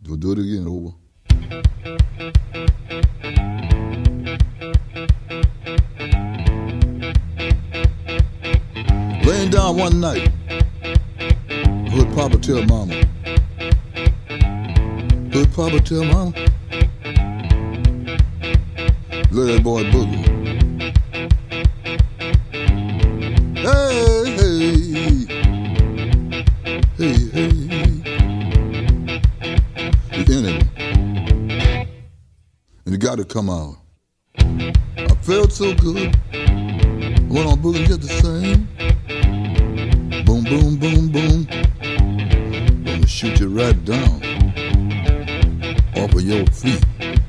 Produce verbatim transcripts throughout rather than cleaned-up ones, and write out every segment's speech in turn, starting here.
Do, do it again, over. Laying down one night, heard Papa tell Mama. Heard Papa tell Mama. Let that boy boogie. Hey, hey, hey, hey. The enemy. And it got to come out. I felt so good. I went on boogie just the same. Boom, boom, boom, boom. Gonna shoot you right down off of your feet.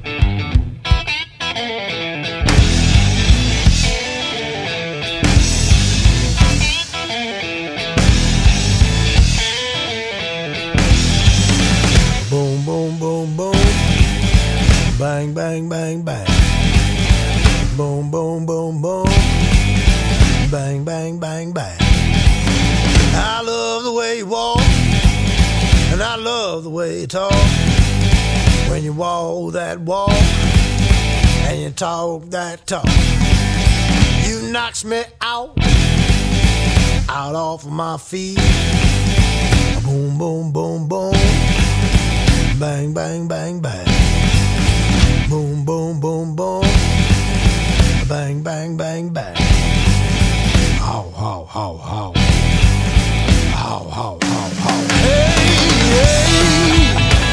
Boom, boom, boom, boom. Bang, bang, bang, bang. Boom, boom, boom, boom. Bang, bang, bang, bang. I love the way you walk, and I love the way you talk. When you walk that walk, and you talk that talk, you knocks me out, out off of my feet. Boom, boom, boom, boom. Bang, bang, bang, bang. Boom, boom, boom, boom. Bang, bang, bang, bang. How, how, how, how. How, how, how, how. Hey, hey.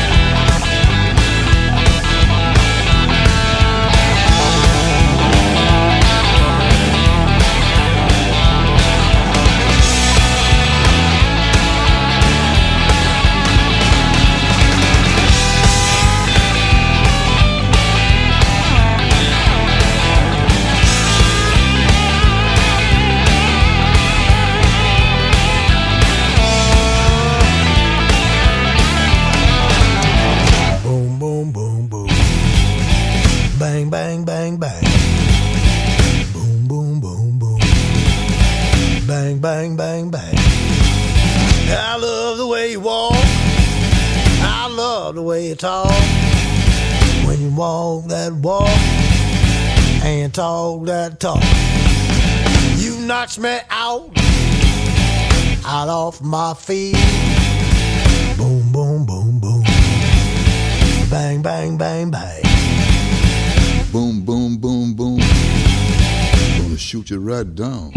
Bang, bang, bang, bang. Boom, boom, boom, boom. Bang, bang, bang, bang. I love the way you walk. I love the way you talk. When you walk that walk and you talk that talk, you knocks me out, out off my feet. Boom, boom, boom, boom. Bang, bang, bang, bang. Boom, boom, boom, boom. Gonna shoot you right down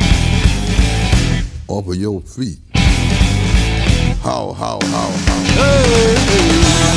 off of your feet. How, how, how, how. Hey, hey.